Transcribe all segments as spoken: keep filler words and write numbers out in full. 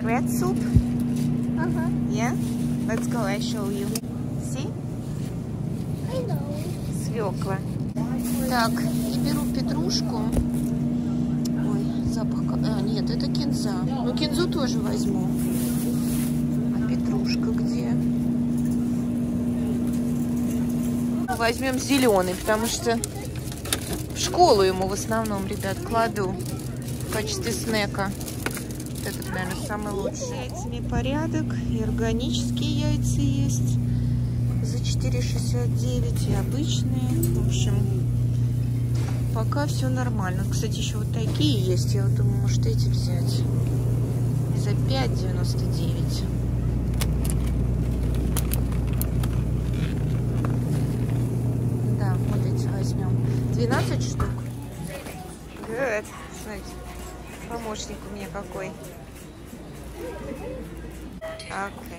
red soup? Uh-huh. Yeah? Let's go, I show you. See? I know. Свекла. Так, и беру петрушку. Ой, запах... А, нет, это кинза. Ну, кинзу тоже возьму. А петрушка где? Возьмем зеленый, потому что в школу ему в основном, ребят, кладу в качестве снека. Вот этот, наверное, самый лучший. С яйцами порядок. И органические яйца есть за четыре шестьдесят девять, и обычные. В общем, пока все нормально. Кстати, еще вот такие есть. Я вот думаю, может, эти взять за пять девяносто девять. Да, вот эти возьмем. двенадцать штук. Good. Смотрите, помощник у меня какой. Okay.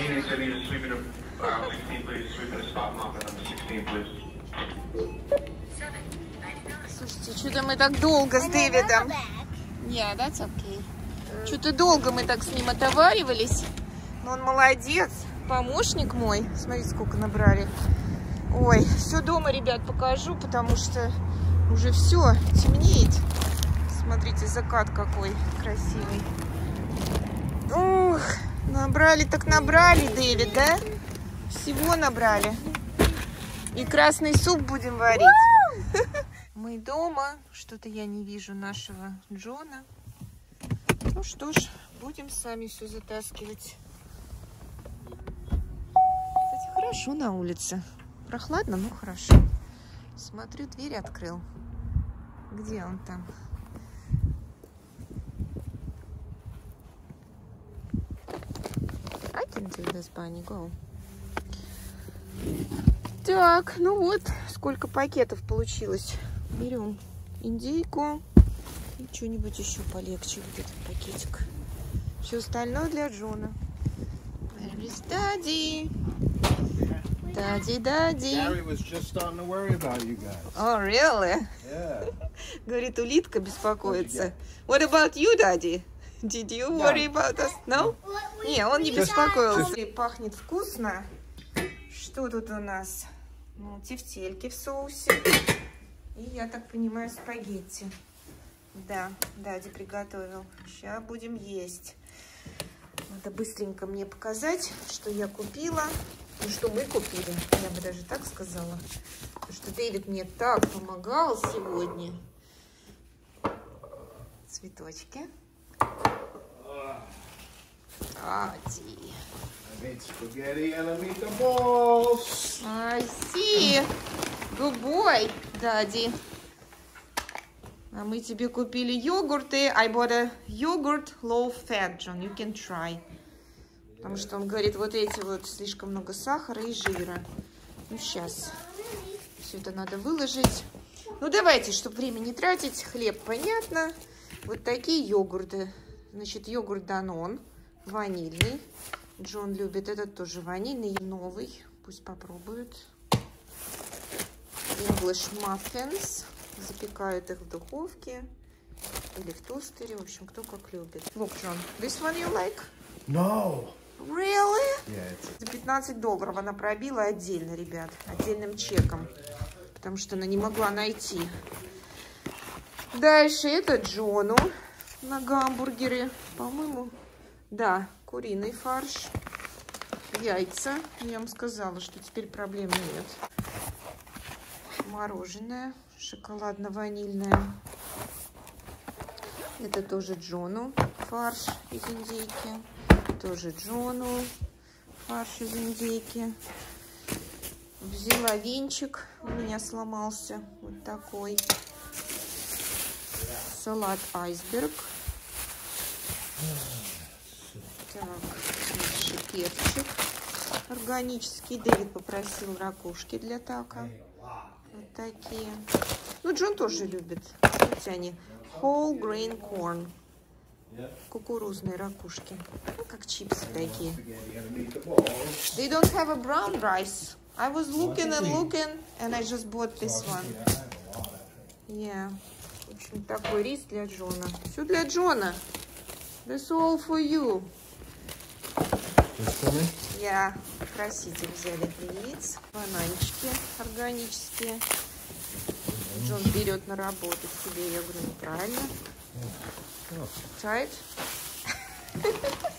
Слушайте, что-то мы так долго с Дэвидом. Yeah, that's okay. Что-то долго мы так с ним отоваривались. Но он молодец. Помощник мой. Смотрите, сколько набрали. Ой, все дома, ребят, покажу, потому что уже все темнеет. Смотрите, закат какой красивый. Ух, набрали так набрали, Дэвид, да? Всего набрали. И красный суп будем варить. Мы дома. Что-то я не вижу нашего Джона. Ну что ж, будем сами все затаскивать. Кстати, хорошо на улице. Прохладно, но хорошо. Смотрю, дверь открыл. Где он там? I can do this, Bunny, go. Так, ну вот, сколько пакетов получилось. Берем индейку и что-нибудь еще полегче. Вот этот пакетик. Все остальное для Джона. Where is Daddy? Daddy, Daddy. Gary was just starting to worry about you guys. Oh, really? Yeah. Говорит, улитка беспокоится. What about you, Daddy? Did you worry about us? No? Не, он не беспокоился. Пахнет вкусно. Что тут у нас? Ну, тефтельки в соусе. И, я так понимаю, спагетти. Да, Дади приготовил. Сейчас будем есть. Надо быстренько мне показать, что я купила. Ну, что мы купили. Я бы даже так сказала. Потому что Дэвид мне так помогал сегодня. Цветочки. Дади. I need spaghetti and I need the balls. I see. Good boy, Daddy. А мы тебе купили йогурты. I bought a yogurt low fat, John. You can try. Потому что он говорит, вот эти вот слишком много сахара и жира. Ну, сейчас. Все это надо выложить. Ну, давайте, чтобы время не тратить. Хлеб, понятно. Вот такие йогурты. Значит, йогурт Данон. Ванильный. Джон любит этот тоже ванильный. Новый. Пусть попробуют. English muffins. Запекают их в духовке. Или в тостере. В общем, кто как любит. Look, John. This one you like? No. Really? Yeah, За пятнадцать долларов она пробила отдельно, ребят. Отдельным чеком. Потому что она не могла найти. Дальше это Джону на гамбургеры. По-моему, да, куриный фарш. Яйца. Я вам сказала, что теперь проблем нет. Мороженое. Шоколадно-ванильное. Это тоже Джону. Фарш из индейки. Тоже Джону. Фарш из индейки. Взяла венчик. У меня сломался. Вот такой. Салат айсберг. Так, дальше перчик органический. Дэвид попросил ракушки для тако. Вот такие. Ну, Джон тоже любит. Смотрите, они whole grain corn. Кукурузные ракушки. Ну, как чипсы такие. They don't have a brown rice. I was looking and looking, and I just bought this one. Yeah. В общем, такой рис для Джона. Все для Джона. That's all for you. This for me? Я краситель взяли для яиц. Бананчики органические. Джон берет на работу себе. Я говорю, неправильно. Try it.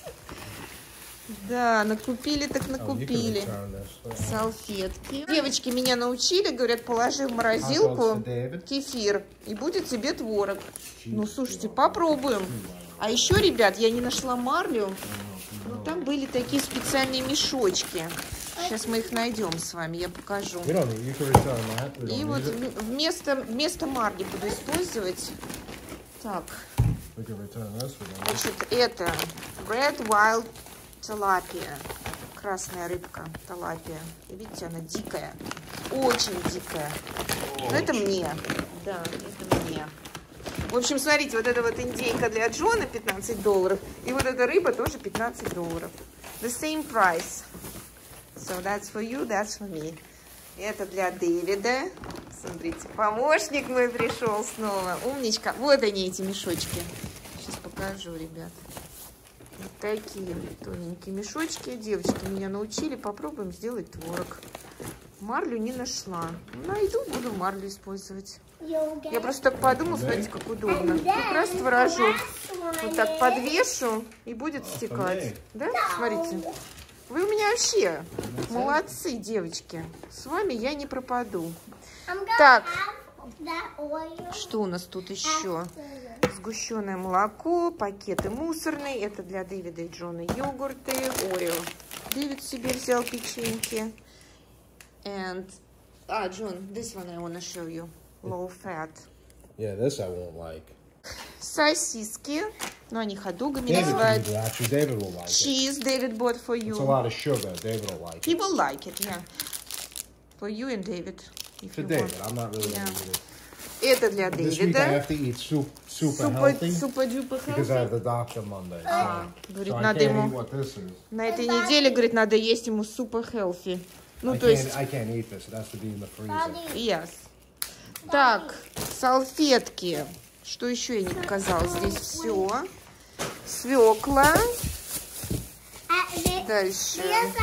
Да, накупили так накупили. Салфетки. Девочки меня научили, говорят, положи в морозилку кефир, и будет тебе творог. Ну, слушайте, попробуем. А еще, ребят, я не нашла марлю. Но там были такие специальные мешочки. Сейчас мы их найдем с вами, я покажу. И вот вместо, вместо марли буду использовать. Так. Значит, это Red Wild Tilapia. Красная рыбка, талапия. И видите, она дикая. Очень дикая. Но это мне. Да, это мне. В общем, смотрите, вот эта вот индейка для Джона пятнадцать долларов. И вот эта рыба тоже пятнадцать долларов. The same price. So that's for you, that's for me. Это для Дэвида. Смотрите, помощник мой пришел снова. Умничка. Вот они, эти мешочки. Сейчас покажу, ребят. Вот такие тоненькие мешочки. Девочки меня научили. Попробуем сделать творог. Марлю не нашла. Найду, буду марлю использовать. Я просто так подумала, смотрите, как удобно. Как раз творожок вот так подвешу и будет стекать. Да? Смотрите. Вы у меня вообще молодцы, девочки. С вами я не пропаду. Так, что у нас тут еще? Сгущенное молоко, пакеты мусорные. Это для Дэвида и Джона йогурты, Орео. Дэвид себе взял печеньки. And, ah, John, this one I want to show you. Low fat. Yeah, this I won't like. Сосиски. Ну, они ходугами David называют. can do it. Actually, David will like it. Cheese David bought for It's a you. lot of sugar. David will like He it. will like it, yeah. For you and David. If To you David, want. I'm not really Yeah. gonna eat it. Это для This week I Дэвида. have to eat soup, super Супа, healthy супа дюпа because I have healthy. the doctor Monday. So, А, говорит, so I надо can't ему eat what this is. на этой неделе, говорит, надо есть ему супа healthy. Ну, I то есть, can't, I can't eat this. It has to be in the freezer. yes. Так, салфетки. Что еще я не показала? Здесь все. Свекла. Дальше.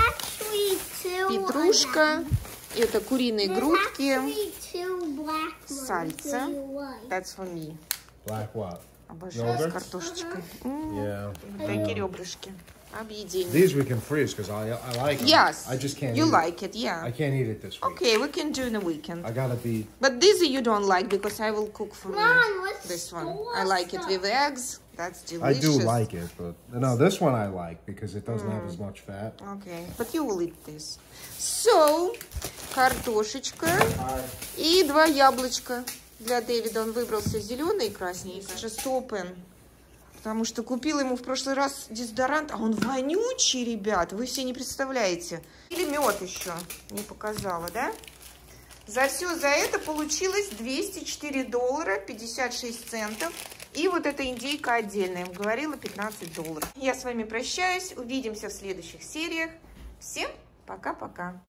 Петрушка. Это куриные грудки. Сальца. That's for me. Black what? Обожаю с Yogurt? картошечкой. М, Yeah. вот такие ребрышки. Объедение. These we can freeze because I I like them. Yes. I just can't. You eat like it, It. I yeah. can't eat it this week. Okay, we can do in a weekend. I gotta be. But this you don't like because I will cook for Mom, you. let's This one. store I like it stuff. with eggs. That's I delicious. do like it, but no, this one I like because it doesn't have as Mm. much fat. Okay, but you will eat this. So, картошечка и два яблочка для Дэвида. Он выбрался зеленый и красненький. Just open. Потому что купила ему в прошлый раз дезодорант, а он вонючий, ребят. Вы все не представляете. Или мед еще не показала, да? За все за это получилось двести четыре доллара пятьдесят шесть центов. И вот эта индейка отдельная. Я говорила пятнадцать долларов. Я с вами прощаюсь. Увидимся в следующих сериях. Всем пока-пока.